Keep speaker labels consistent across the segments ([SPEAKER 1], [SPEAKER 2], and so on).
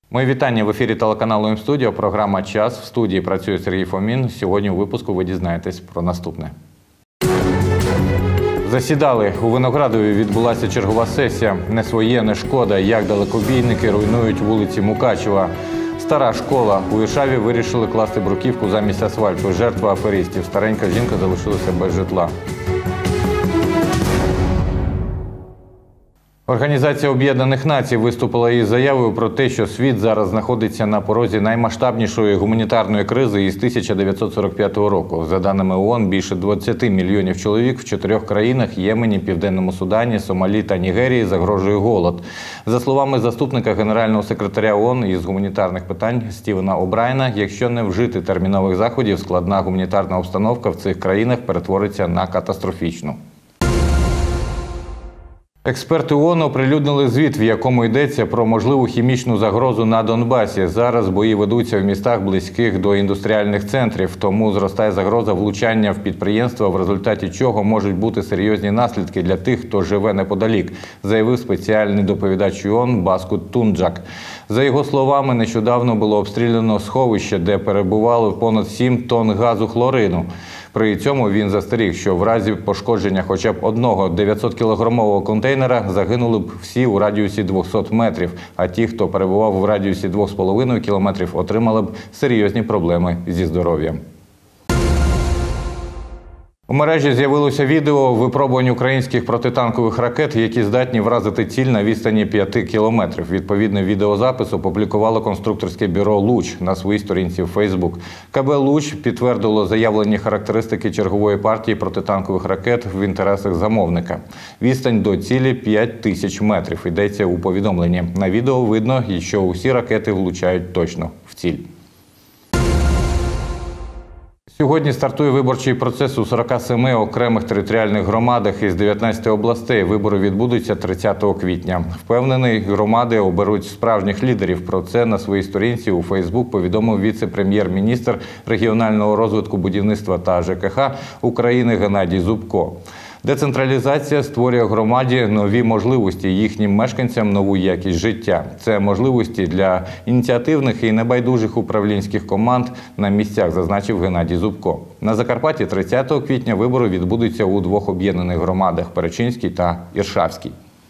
[SPEAKER 1] Мої вітання в ефірі телеканалу М-студіо. Програма «Час». В студії працює Сергій Фомін. Сьогодні у випуску ви дізнаєтесь про наступне. Засідали. У Виноградові відбулася чергова сесія. Не своє, не шкода. Як далекобійники руйнують вулиці Мукачева. Стара школа. У Іршаві вирішили класти бруківку замість асфальту. Жертва аферистів. Старенька жінка залишилася без житла. Організація Об'єднаних Націй виступила із заявою про те, що світ зараз знаходиться на порозі наймасштабнішої гуманітарної кризи із 1945 року. За даними ООН, більше 20 мільйонів чоловік в 4 країнах – Ємені, Південному Судані, Сомалі та Нігерії – загрожує голод. За словами заступника генерального секретаря ООН із гуманітарних питань Стівена О'Брайена, якщо не вжити термінових заходів, складна гуманітарна обстановка в цих країнах перетвориться на катастрофічну. Експерти ООН оприлюднили звіт, в якому йдеться про можливу хімічну загрозу на Донбасі. Зараз бої ведуться в містах, близьких до індустріальних центрів, тому зростає загроза влучання в підприємства, в результаті чого можуть бути серйозні наслідки для тих, хто живе неподалік, заявив спеціальний доповідач ООН Баскут Тунджак. За його словами, нещодавно було обстріляно сховище, де перебувало понад 7 тонн газу хлорину. При цьому він застеріг, що в разі пошкодження хоча б одного 900-кілограмового контейнера загинули б всі у радіусі 200 метрів, а ті, хто перебував в радіусі 2,5 кілометрів, отримали б серйозні проблеми зі здоров'ям. У мережі з'явилося відео випробувань українських протитанкових ракет, які здатні вразити ціль на відстані 5 кілометрів. Відповідний відеозапис опублікувало конструкторське бюро «Луч» на своїй сторінці в Фейсбук. КБ «Луч» підтвердило заявлені характеристики чергової партії протитанкових ракет в інтересах замовника. Відстань до цілі 5000 метрів, йдеться у повідомленні. На відео видно, що усі ракети влучають точно в ціль. Сьогодні стартує виборчий процес у 47 окремих територіальних громадах із 19 областей. Вибори відбудуться 30 квітня. Впевнений, громади оберуть справжніх лідерів. Про це на своїй сторінці у Фейсбук повідомив віце-прем'єр-міністр регіонального розвитку, будівництва та ЖКХ України Геннадій Зубко. Децентралізація створює громаді нові можливості, їхнім мешканцям нову якість життя. Це можливості для ініціативних і небайдужих управлінських команд на місцях, зазначив Геннадій Зубко. На Закарпатті 30 квітня вибори відбудуться у 2 об'єднаних громадах – Перечинській та Іршавській.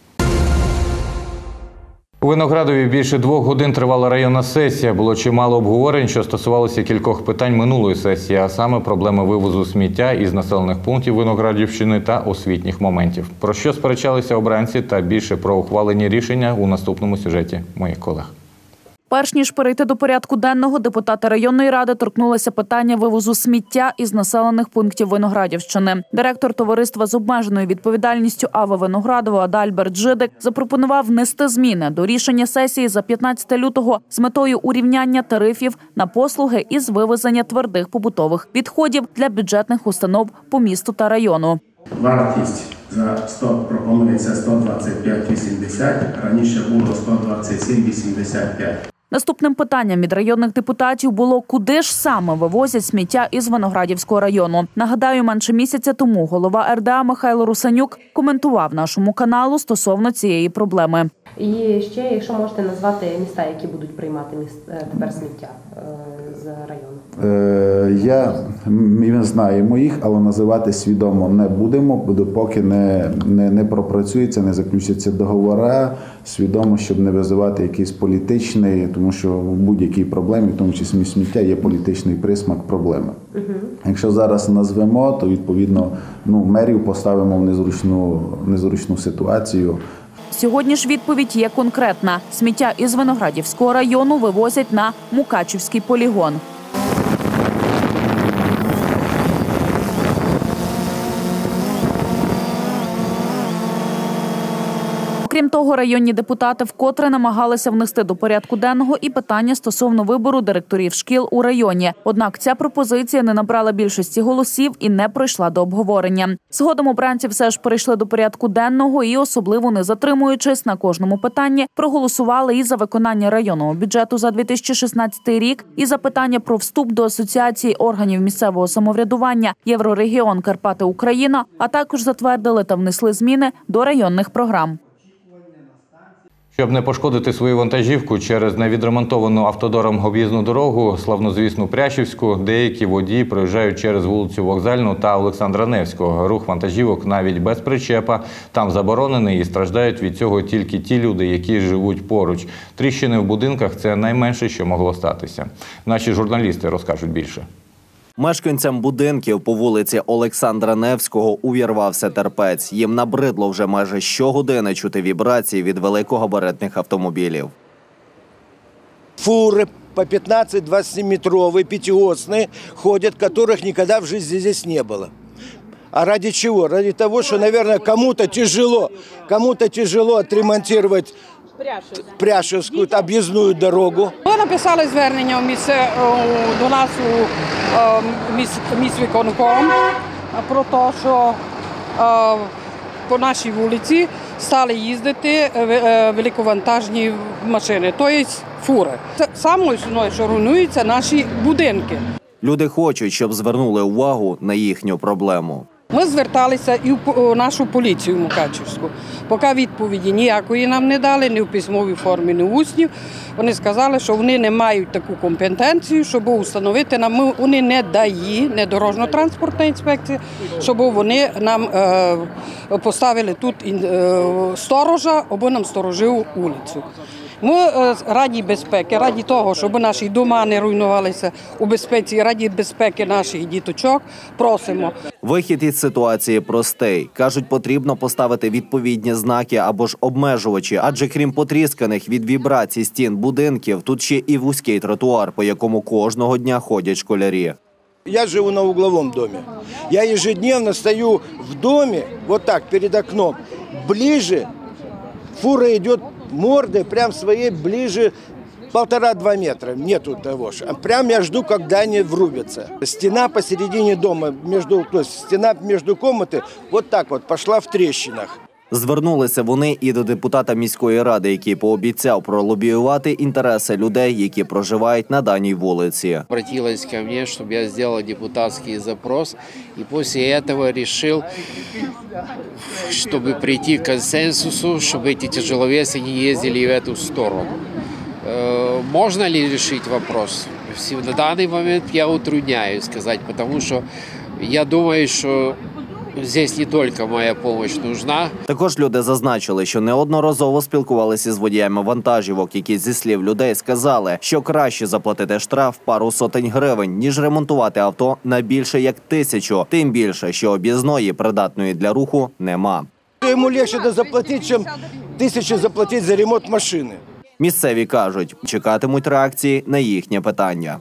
[SPEAKER 1] У Виноградові більше 2 годин тривала районна сесія. Було чимало обговорень, що стосувалося кількох питань минулої сесії, а саме проблеми вивозу сміття із населених пунктів Виноградівщини та освітніх моментів. Про що сперечалися обранці та більше про ухвалені рішення у наступному сюжеті моїх колег.
[SPEAKER 2] Перш ніж перейти до порядку денного, депутати районної ради торкнулися питання вивозу сміття із населених пунктів Виноградівщини. Директор товариства з обмеженою відповідальністю АВА Виноградова Адальберт Жидик запропонував внести зміни до рішення сесії за 15 лютого з метою урівняння тарифів на послуги із вивезення твердих побутових відходів для бюджетних установ по місту та району.
[SPEAKER 3] Вартість пропонується 125,80, раніше було 127,85.
[SPEAKER 2] Наступним питанням від районних депутатів було, куди ж саме вивозять сміття із Виноградівського району. Нагадаю, менше місяця тому голова РДА Михайло Русанюк коментував нашому каналу стосовно цієї проблеми.
[SPEAKER 4] І ще, якщо можете назвати міста, які будуть приймати тепер сміття з району.
[SPEAKER 5] Я не знаю їх, але називати свідомо не будемо, допоки не пропрацюється, не заключаться договори, свідомо, щоб не визивати якийсь політичний, тому що в будь-якій проблемі, в тому числі сміття, є політичний присмак проблеми. Якщо зараз назвемо, то відповідно мерів поставимо в незручну ситуацію.
[SPEAKER 2] Сьогодні ж відповідь є конкретна. Сміття із Виноградівського району вивозять на Мукачівський полігон. Крім того, районні депутати вкотре намагалися внести до порядку денного і питання стосовно вибору директорів шкіл у районі. Однак ця пропозиція не набрала більшості голосів і не пройшла до обговорення. Згодом обранці все ж перейшли до порядку денного і, особливо не затримуючись на кожному питанні, проголосували і за виконання районного бюджету за 2016 рік, і за питання про вступ до Асоціації органів місцевого самоврядування «Єврорегіон Карпати-Україна», а також затвердили та внесли зміни до районних програм.
[SPEAKER 1] Щоб не пошкодити свою вантажівку через невідремонтовану автодором об'їзну дорогу, славнозвісну Прящівську, деякі водії проїжджають через вулицю Вокзальну та Олександра Невського. Рух вантажівок навіть без причепа там заборонений і страждають від цього тільки ті люди, які живуть поруч. Тріщини в будинках – це найменше, що могло статися. Наші журналісти розкажуть більше.
[SPEAKER 6] Мешканцям будинків по вулиці Олександра Невського увірвався терпець. Їм набридло вже майже щогодини чути вібрації від великогабаритних автомобілів.
[SPEAKER 7] Фуры по 15-20-метровые, пятиосные ходят, которых никогда в жизни здесь не было. А ради чего? Ради того, что, наверное, кому-то тяжело отремонтировать Прящівську об'їзну дорогу.
[SPEAKER 8] Ми написали звернення до нас у міськвиконком про те, що по нашій вулиці стали їздити великовантажні машини, тобто фури. Це саме основне, що руйнуються наші будинки.
[SPEAKER 6] Люди хочуть, щоб звернули увагу на їхню проблему.
[SPEAKER 8] Ми зверталися і в нашу поліцію Мукачівську. Поки відповіді ніякої нам не дали, ні в письмовій формі, ні в усній. Вони сказали, що вони не мають таку компетенцію, щоб установити нам, вони не ДАІ, не дорожньо-транспортна інспекція, щоб вони нам поставили тут сторожа, або нам сторожив вулицю. Ми раді безпеки, раді того, щоб наші дома не руйнувалися у безпеці, раді безпеки наших діточок, просимо.
[SPEAKER 6] Вихід із ситуації простий. Кажуть, потрібно поставити відповідні знаки або ж обмежувачі, адже крім потрісканих від вібрацій стін будинків, тут ще і вузький тротуар, по якому кожного дня ходять школярі.
[SPEAKER 7] Я живу на угловом доме. Я ежедневно стою в доме, вот так, перед окном, ближе, фура идет мордой, прям своей ближе 1,5-2 метра. Нету того же. Прям я жду, когда они врубятся. Стена посередине дома, то есть стена между комнаты, вот так вот пошла в трещинах.
[SPEAKER 6] Звернулися вони і до депутата міської ради, який пообіцяв пролобіювати інтереси людей, які проживають на даній вулиці.
[SPEAKER 9] Обратилась ко мне, чтобы я сделал депутатский запрос, и после этого решил, чтобы прийти к консенсусу, чтобы эти тяжеловесы не ездили в эту сторону. Можно ли решить вопрос? На данный момент я утрудняюсь сказать, потому что я думаю, что здесь не тільки моя допомога нужна.
[SPEAKER 6] Також люди зазначили, що неодноразово спілкувалися з водіями вантажівок, які, зі слів людей, сказали, що краще заплатити штраф пару сотень гривень, ніж ремонтувати авто на більше як 1000. Тим більше, що об'їзної, придатної для руху, нема.
[SPEAKER 7] Йому легше заплатити, ніж 1000 заплатити за ремонт машини.
[SPEAKER 6] Місцеві кажуть, чекатимуть реакції на їхнє питання.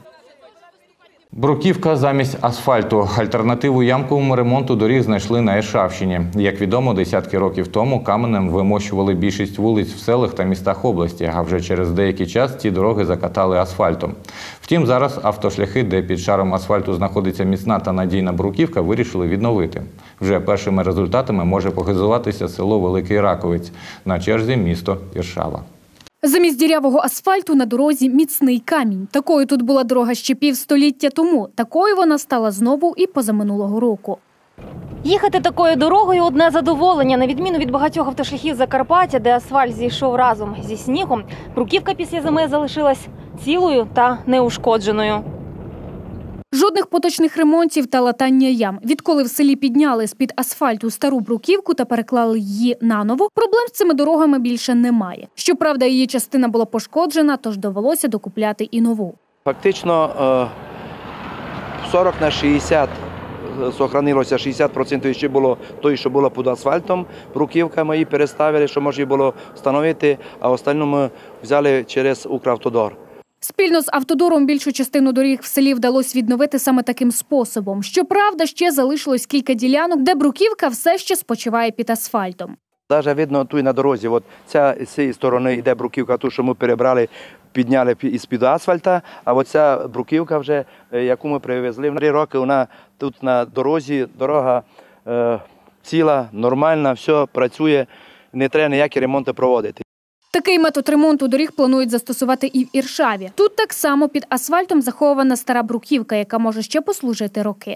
[SPEAKER 1] Бруківка замість асфальту. Альтернативу ямковому ремонту доріг знайшли на Іршавщині. Як відомо, десятки років тому каменем вимощували більшість вулиць в селах та містах області, а вже через деякий час ці дороги закатали асфальтом. Втім, зараз автошляхи, де під шаром асфальту знаходиться міцна та надійна бруківка, вирішили відновити. Вже першими результатами може похизуватися село Великий Раковець. На черзі місто Іршава.
[SPEAKER 10] Замість дірявого асфальту на дорозі міцний камінь. Такою тут була дорога ще півстоліття тому. Такою вона стала знову і позаминулого року.
[SPEAKER 11] Їхати такою дорогою – одне задоволення. На відміну від багатьох автошляхів Закарпаття, де асфальт зійшов разом зі снігом, бруківка після зими залишилась цілою та неушкодженою.
[SPEAKER 10] Жодних поточних ремонтів та латання ям. Відколи в селі підняли з-під асфальту стару бруківку та переклали її наново, проблем з цими дорогами більше немає. Щоправда, її частина була пошкоджена, тож довелося докупляти і нову.
[SPEAKER 12] Фактично 40 на 60 зберігалося, 60% ще було той, що було під асфальтом. Бруківка ми її переставили, що можна було встановити, а остальну ми взяли через Укравтодор.
[SPEAKER 10] Спільно з автодором більшу частину доріг в селі вдалося відновити саме таким способом. Щоправда, ще залишилось кілька ділянок, де бруківка все ще спочиває під асфальтом.
[SPEAKER 12] Навіть видно тут на дорозі, з цієї сторони йде бруківка, ту, що ми перебрали, підняли із-під асфальта, а оця бруківка вже, яку ми привезли, 3 роки вона тут на дорозі, дорога ціла, нормальна, все працює, не треба ніякі ремонти проводити.
[SPEAKER 10] Такий метод ремонту доріг планують застосувати і в Іршаві. Тут так само під асфальтом захована стара бруківка, яка може ще послужити роки.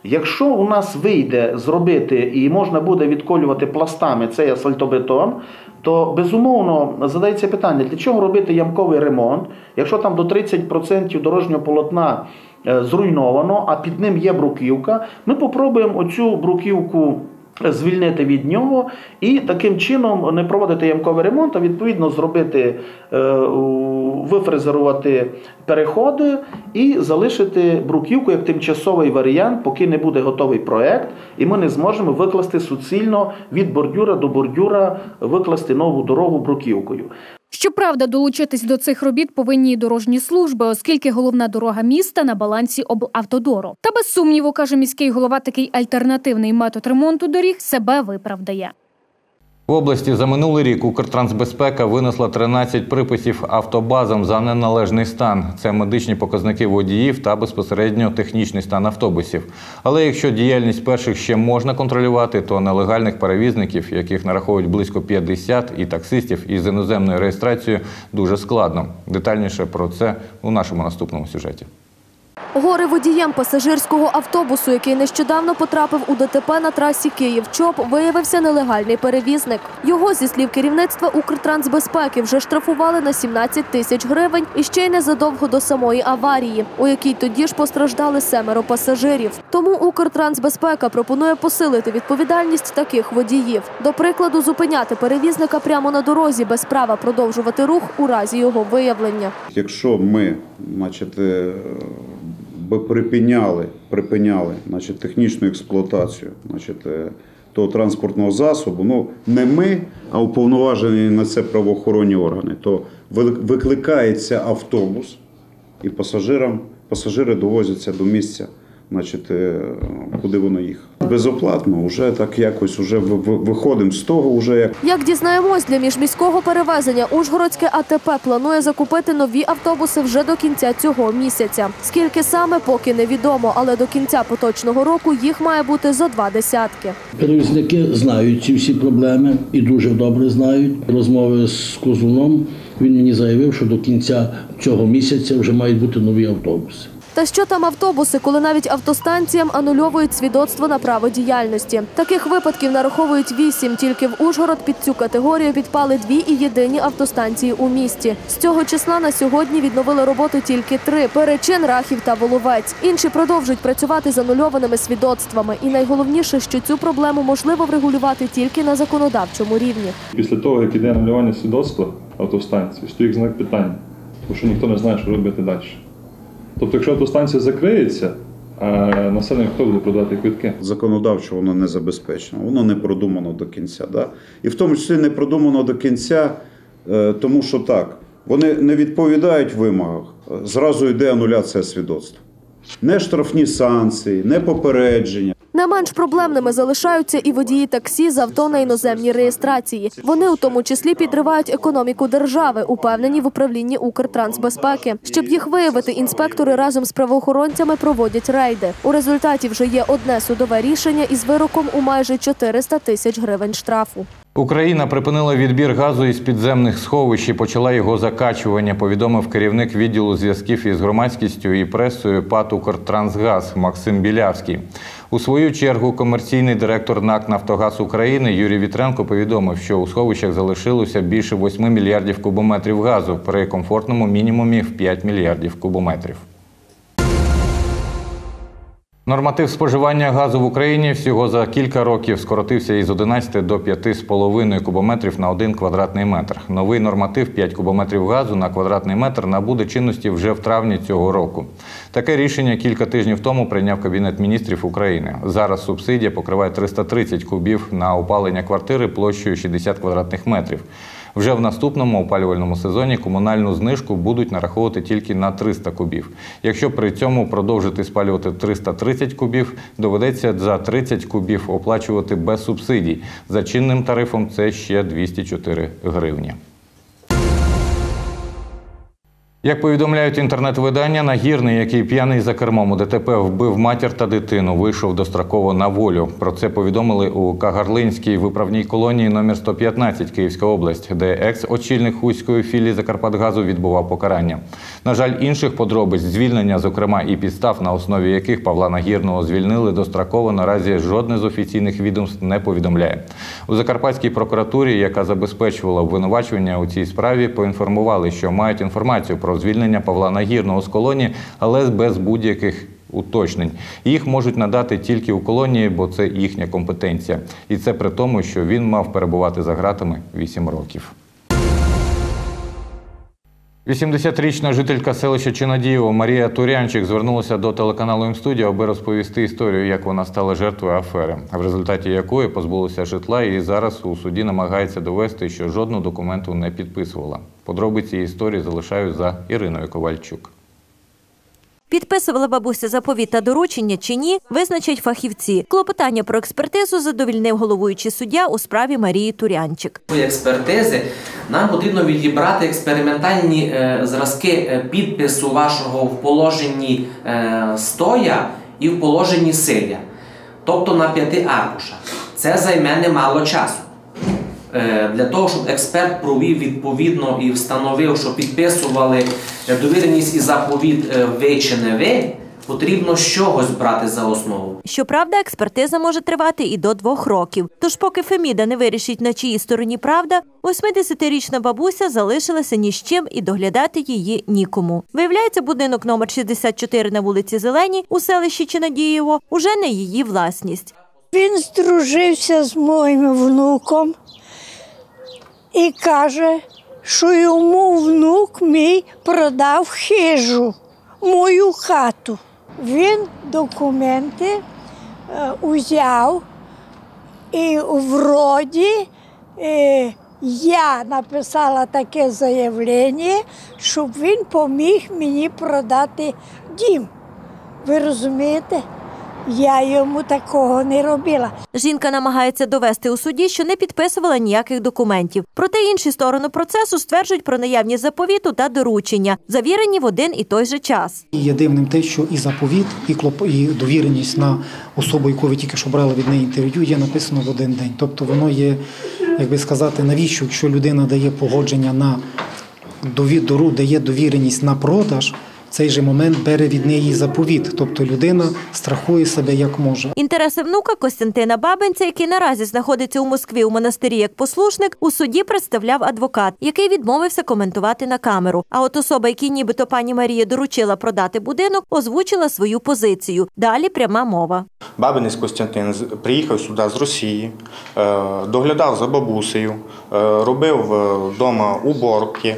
[SPEAKER 5] Якщо у нас вийде зробити і можна буде відколювати пластами цей асфальтобетон, то безумовно задається питання, для чого робити ямковий ремонт, якщо там до 30% дорожнього полотна зруйновано, а під ним є бруківка, ми попробуємо оцю бруківку звільнити від нього і таким чином не проводити ямковий ремонт, а відповідно зробити, вифрезерувати переходи і залишити бруківку як тимчасовий варіант, поки не буде готовий проект, і ми не зможемо викласти суцільно від бордюра до бордюра, викласти нову дорогу бруківкою.
[SPEAKER 10] Щоправда, долучитись до цих робіт повинні і дорожні служби, оскільки головна дорога міста на балансі облавтодору. Та без сумніву, каже міський голова, такий альтернативний метод ремонту доріг себе виправдає.
[SPEAKER 1] В області за минулий рік Укртрансбезпека винесла 13 приписів автобазам за неналежний стан. Це медичні показники водіїв та безпосередньо технічний стан автобусів. Але якщо діяльність перших ще можна контролювати, то нелегальних перевізників, яких нараховують близько 50, і таксистів із іноземною реєстрацією дуже складно. Детальніше про це у нашому наступному сюжеті.
[SPEAKER 13] Горе водієм пасажирського автобусу, який нещодавно потрапив у ДТП на трасі Київ-Чоп, виявився нелегальний перевізник. Його, зі слів керівництва Укртрансбезпеки, вже штрафували на 17 тисяч гривень і ще й незадовго до самої аварії, у якій тоді ж постраждали 7 пасажирів. Тому Укртрансбезпека пропонує посилити відповідальність таких водіїв. До прикладу, зупиняти перевізника прямо на дорозі без права продовжувати рух у разі його виявлення.
[SPEAKER 14] Якщо ми, би припиняли технічну експлуатацію того транспортного засобу, не ми, а уповноважені на це правоохоронні органи, то викликається автобус і пасажири довозяться до місця, куди вони їхали. Безоплатно, вже так якось виходимо з того.
[SPEAKER 13] Як дізнаємось, для міжміського перевезення Ужгородське АТП планує закупити нові автобуси вже до кінця цього місяця. Скільки саме, поки невідомо, але до кінця поточного року їх має бути зо 20.
[SPEAKER 15] Перевізники знають ці всі проблеми і дуже добре знають. Розмови з Козуном, він мені заявив, що до кінця цього місяця вже мають бути нові автобуси.
[SPEAKER 13] Та що там автобуси, коли навіть автостанціям анульовують свідоцтво на право діяльності. Таких випадків нараховують 8, тільки в Ужгород під цю категорію підпали 2 і єдині автостанції у місті. З цього числа на сьогодні відновили роботу тільки 3 – Перечин, Рахів та Воловець. Інші продовжують працювати з анульованими свідоцтвами. І найголовніше, що цю проблему можливо врегулювати тільки на законодавчому рівні.
[SPEAKER 16] Після того, як іде анулювання свідоцтва автостанції, стоїть знак питання, тому що ніхто не знає, що робити далі. Тобто, якщо автостанція закриється, а населення хто буде продавати квитки?
[SPEAKER 14] Законодавчо воно не забезпечено, воно не продумано до кінця. Да? І в тому числі не продумано до кінця, тому що так, вони не відповідають вимогах, зразу йде ануляція свідоцтва. Не штрафні санкції, не попередження.
[SPEAKER 13] Не менш проблемними залишаються і водії таксі з авто на іноземній реєстрації. Вони у тому числі підривають економіку держави, упевнені в управлінні Укртрансбезпеки. Щоб їх виявити, інспектори разом з правоохоронцями проводять рейди. У результаті вже є одне судове рішення із вироком у майже 400 тисяч гривень штрафу.
[SPEAKER 1] Україна припинила відбір газу із підземних сховищ і почала його закачування, повідомив керівник відділу зв'язків із громадськістю і пресою ПАТ «Укртрансгаз» Максим Білявський. У свою чергу комерційний директор НАК «Нафтогаз України» Юрій Вітренко повідомив, що у сховищах залишилося більше 8 мільярдів кубометрів газу при комфортному мінімумі в 5 мільярдів кубометрів. Норматив споживання газу в Україні всього за кілька років скоротився із 11 до 5,5 кубометрів на 1 квадратний метр. Новий норматив 5 кубометрів газу на квадратний метр набуде чинності вже в травні цього року. Таке рішення кілька тижнів тому прийняв Кабінет міністрів України. Зараз субсидія покриває 330 кубів на опалення квартири площею 60 квадратних метрів. Вже в наступному опалювальному сезоні комунальну знижку будуть нараховувати тільки на 300 кубів. Якщо при цьому продовжити спалювати 330 кубів, доведеться за 30 кубів оплачувати без субсидій. За чинним тарифом це ще 204 гривні. Як повідомляють інтернет-видання, Нагірний, який п'яний за кермом у ДТП вбив матір та дитину, вийшов достроково на волю. Про це повідомили у Кагарлинській виправній колонії номер 115 Київська область, де екс-очільник Хуської філії «Закарпатгазу» відбував покарання. На жаль, інших подробиць звільнення, зокрема і підстав, на основі яких Павла Нагірного звільнили достроково, наразі жодне з офіційних відомств не повідомляє. У Закарпатській прокуратурі, яка забезпечувала обвинувачення у цій справі, поінформували, що мають інформацію про звільнення Павла Нагірного з колонії, але без будь-яких уточнень. Їх можуть надати тільки у колонії, бо це їхня компетенція. І це при тому, що він мав перебувати за ґратами 8 років. 80-річна жителька селища Чинадіїво Марія Турянчик звернулася до телеканалу М-студіо, аби розповісти історію, як вона стала жертвою афери, в результаті якої позбулася житла і зараз у суді намагається довести, що жодного документу не підписувала. Подробиці історії залишаю за Іриною Ковальчук.
[SPEAKER 17] Підписувала бабуся заповіт та доручення чи ні, визначать фахівці. Клопотання про експертизу задовільнив головуючий суддя у справі Марії Турянчик.
[SPEAKER 18] Експертизи нам потрібно відібрати експериментальні зразки підпису вашого в положенні стоя і в положенні сидя, тобто на 5 аркушах. Це займе немало часу. Для того, щоб експерт провів відповідно і встановив, що підписували довіреність і заповіт ви чи не ви, потрібно з чогось брати за основу.
[SPEAKER 17] Щоправда, експертиза може тривати і до 2 років. Тож поки Феміда не вирішить, на чиїй стороні правда, 80-річна бабуся залишилася ні з чим і доглядати її нікому. Виявляється, будинок номер 64 на вулиці Зеленій у селищі Чинадіїво уже не її власність.
[SPEAKER 19] Він здружився з моїм внуком і каже, що йому внук мій продав хижу, мою хату. Він документи узяв і вроді я написала таке заявлення, щоб він поміг мені продати дім. Ви розумієте? Я йому такого не робила.
[SPEAKER 17] Жінка намагається довести у суді, що не підписувала ніяких документів. Проте інші сторони процесу стверджують про наявність заповіту та доручення, завірені в один і той же час.
[SPEAKER 20] Є дивним те, що і заповіт, і довіреність на особу, яку ви тільки що брали від неї інтерв'ю, є написано в один день. Тобто воно є, як би сказати, навіщо, якщо людина дає погодження на довіру, дає довіреність на продаж, в цей же момент бере від неї заповіт, тобто людина страхує себе як може.
[SPEAKER 17] Інтереси внука Костянтина Бабинця, який наразі знаходиться у Москві у монастирі як послушник, у суді представляв адвокат, який відмовився коментувати на камеру. А от особа, якій нібито пані Марія доручила продати будинок, озвучила свою позицію. Далі пряма мова.
[SPEAKER 21] Бабинець Костянтин приїхав сюди з Росії, доглядав за бабусею, робив вдома уборки,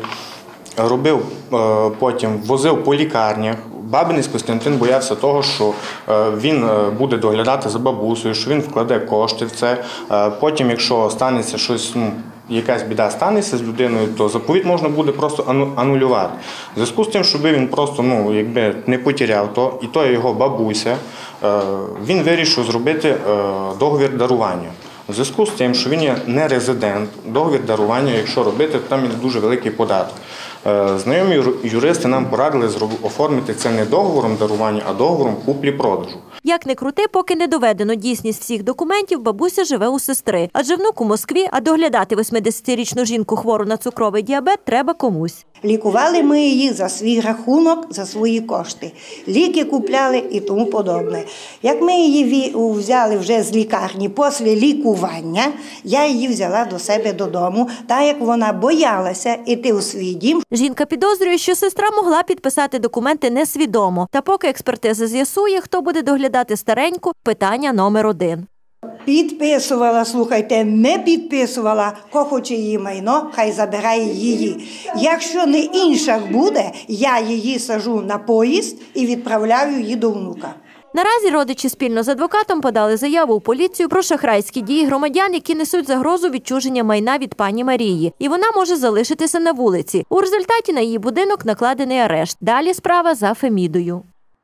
[SPEAKER 21] потім возив по лікарнях. Бабинець Костянтин боявся того, що він буде доглядати за бабусею, що він вкладе кошти в це. Потім, якщо станеться щось, якась біда станеться з людиною, то заповіт можна буде просто анулювати. В зв'язку з тим, щоб він просто не потеряв то, і то його бабуся, він вирішив зробити договір дарування. У зв'язку з тим, що він є не резидент, договір дарування, якщо робити, то там є дуже великий податок. Знайомі юристи нам порадили оформити це не договором дарування, а договором куплі-продажу.
[SPEAKER 17] Як не крути, поки не доведено дійсність всіх документів, бабуся живе у сестри. Адже внук у Москві, а доглядати 80-річну жінку хвору на цукровий діабет треба комусь.
[SPEAKER 22] Лікували ми її за свій рахунок, за свої кошти. Ліки купляли і тому подобне. Як ми її взяли вже з лікарні після лікування, я її взяла до себе додому, так як вона боялася йти у свій дім.
[SPEAKER 17] Жінка підозрює, що сестра могла підписати документи несвідомо. Та поки експертиза з'ясує, хто буде доглядати стареньку, питання номер 1.
[SPEAKER 22] Підписувала, слухайте, не підписувала, хто хоче її майно, хай забирає її. Якщо не інша буде, я її сажу на поїзд і відправляю її до внука.
[SPEAKER 17] Наразі родичі спільно з адвокатом подали заяву у поліцію про шахрайські дії громадян, які несуть загрозу відчуження майна від пані Марії. І вона може залишитися на вулиці. У результаті на її будинок накладений арешт. Далі справа за Фемідою.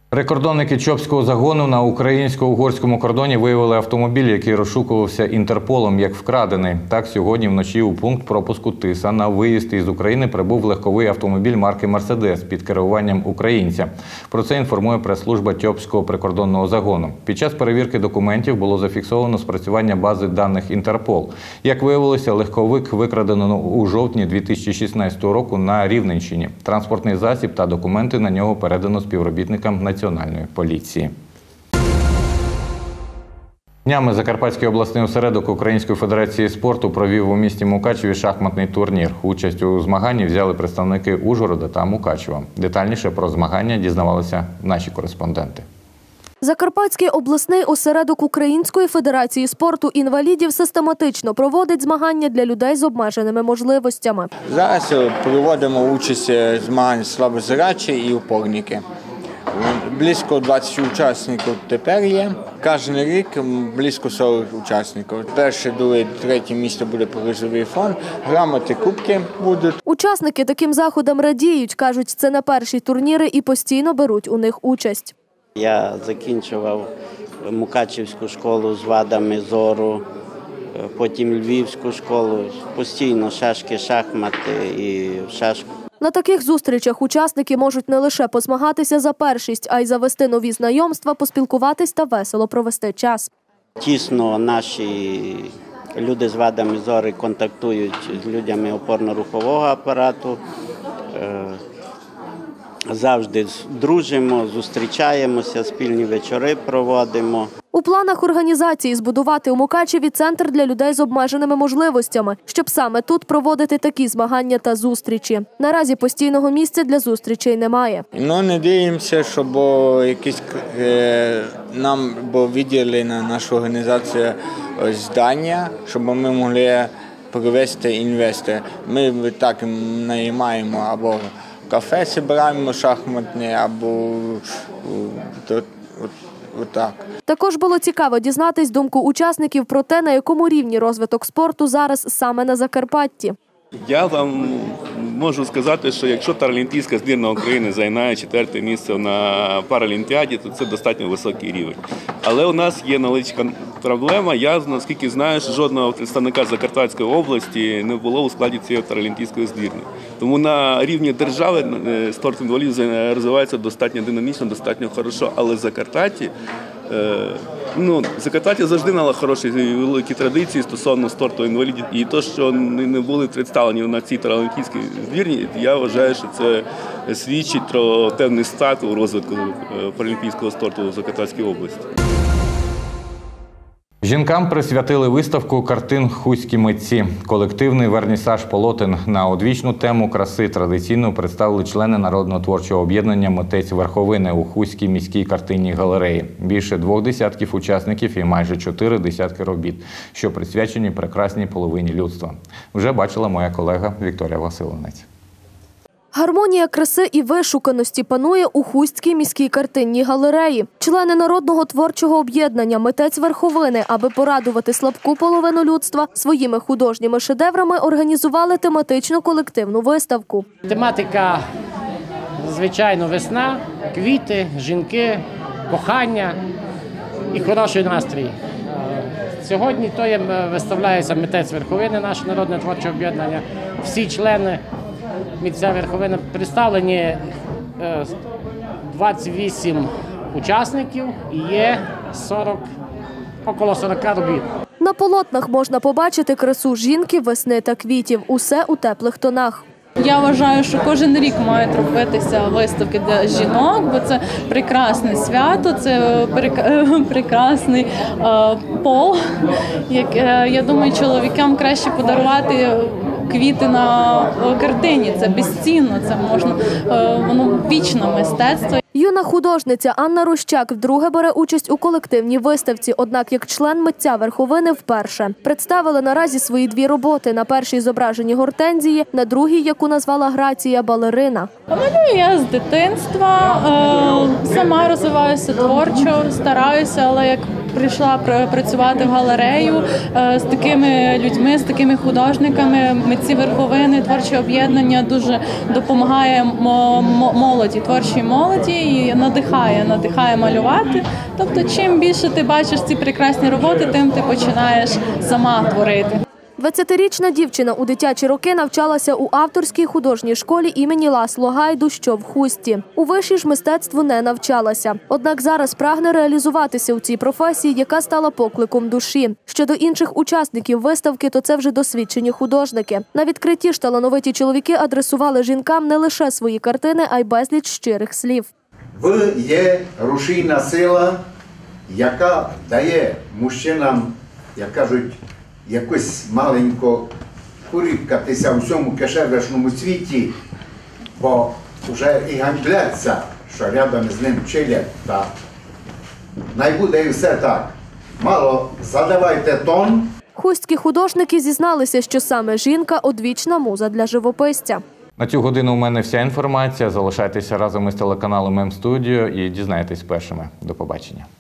[SPEAKER 1] Прикордонники Чопського загону на українсько-угорському кордоні виявили автомобіль, який розшукувався Інтерполом як вкрадений. Так, сьогодні вночі у пункт пропуску Тиса на виїзд із України прибув легковий автомобіль марки «Мерседес» під керуванням українця. Про це інформує прес-служба Чопського прикордонного загону. Під час перевірки документів було зафіксовано спрацювання бази даних Інтерпол. Як виявилося, легковик викрадено у жовтні 2016 року на Рівненщині. Транспортний засіб та документи на нього передано співробітникам Національної поліції. Днями Закарпатський обласний осередок Української федерації спорту провів у місті Мукачеві шахматний турнір. Участь у змаганні взяли представники Ужгорода та Мукачева. Детальніше про змагання дізнавалися наші кореспонденти.
[SPEAKER 13] Закарпатський обласний осередок Української федерації спорту інвалідів систематично проводить змагання для людей з обмеженими можливостями.
[SPEAKER 3] Зараз проводимо участь в змаганнях слабозрячі і опорники. Близько 20 учасників тепер є. Кожен рік близько 40 учасників. Перше, друге, третє місце буде призовий фонд, грамоти, кубки будуть.
[SPEAKER 13] Учасники таким заходам радіють, кажуть, це не перші турніри і постійно беруть у них участь.
[SPEAKER 4] Я закінчував Мукачівську школу з вадами зору, потім Львівську школу, постійно шашки, шахмати і шашку.
[SPEAKER 13] На таких зустрічах учасники можуть не лише позмагатися за першість, а й завести нові знайомства, поспілкуватись та весело провести час.
[SPEAKER 4] Тісно наші люди з вадами зору контактують з людьми опорно-рухового апарату. Завжди дружимо, зустрічаємося, спільні вечори проводимо.
[SPEAKER 13] У планах організації збудувати у Мукачеві центр для людей з обмеженими можливостями, щоб саме тут проводити такі змагання та зустрічі. Наразі постійного місця для зустрічей немає.
[SPEAKER 3] Надіємося, щоб якісь нам виділили на нашу організацію здання, щоб ми могли привезти інвестори. Ми так наймаємо або кафе збираємо шахматне, або отак.
[SPEAKER 13] Також було цікаво дізнатись думку учасників про те, на якому рівні розвиток спорту зараз саме на Закарпатті.
[SPEAKER 23] Я вам можу сказати, що якщо паралімпійська збірна України займає 4-те місце на паралімпіаді, то це достатньо високий рівень. Але у нас є невеличка проблема. Я, наскільки знаю, що жодного представника Закарпатської області не було у складі цієї паралімпійської збірної. Тому на рівні держави спорт інвалідів розвивається достатньо динамічно, достатньо хорошо. Але Закарпатті Закарпаття завжди мала хороші і великі традиції стосовно спорту інвалідів. І те, що не були представлені на цій паралімпійській збірні, я вважаю, що це свідчить про певний старт у розвитку паралімпійського спорту в Закарпатській області.
[SPEAKER 1] Жінкам присвятили виставку картин «Хуські митці». Колективний вернісаж полотен на одвічну тему краси традиційно представили члени Народного творчого об'єднання «Митець верховини» у Хуській міській картинній галереї. Більше 2 десятків учасників і майже 4 десятки робіт, що присвячені прекрасній половині людства. Вже бачила моя колега Вікторія Василенець.
[SPEAKER 13] Гармонія краси і вишуканості панує у Хустській міській картинній галереї. Члени Народного творчого об'єднання «Митець верховини», аби порадувати слабку половину людства, своїми художніми шедеврами організували тематичну колективну виставку.
[SPEAKER 24] Тематика, звичайно, весна, квіти, жінки, кохання і хороший настрій. Сьогодні виставляється «Митець верховини», наше Народне творче об'єднання. Всі члени «Митця верховини» представлені 28 учасників і є около 40 робіт.
[SPEAKER 13] На полотнах можна побачити красу жінки, весни та квітів. Усе у теплих тонах.
[SPEAKER 25] Я вважаю, що кожен рік мають робитися виставки для жінок, бо це прекрасне свято, це прекрасний пол. Я думаю, чоловікам краще подарувати квіти на картині. Це безцінно, це можна, воно вічне мистецтво.
[SPEAKER 13] Юна художниця Анна Рущак вдруге бере участь у колективній виставці, однак як член «Митця верховини» вперше. Представили наразі свої 2 роботи. На першій зображені гортензії, на другій, яку назвала Грація, балерина.
[SPEAKER 25] Малюю я з дитинства, сама розвиваюся творчо, стараюся, але як прийшла працювати в галерею з такими людьми, з такими художниками. Митці верховини, творче об'єднання дуже допомагає молоді, творчій молоді і надихає малювати. Тобто, чим більше ти бачиш ці прекрасні роботи, тим ти починаєш сама творити.
[SPEAKER 13] 20-річна дівчина у дитячі роки навчалася у авторській художній школі імені Ласло Гайду, що в Хусті. У виші ж мистецтву не навчалася. Однак зараз прагне реалізуватися у цій професії, яка стала покликом душі. Щодо інших учасників виставки, то це вже досвідчені художники. На відкритті ж талановиті чоловіки адресували жінкам не лише свої картини, а й безліч щирих слів.
[SPEAKER 2] Ви є рушійна сила, яка дає мужчинам, як кажуть, якось маленько куріпкатися у цьому кишевешному світі, бо вже і ганьбляться, що рядом з ним чилять. Та най буде і все так. Мало задавайте тон.
[SPEAKER 13] Хустські художники зізналися, що саме жінка – одвічна муза для живописця.
[SPEAKER 1] На цю годину у мене вся інформація. Залишайтеся разом із телеканалом М-студіо і дізнайтесь першими. До побачення.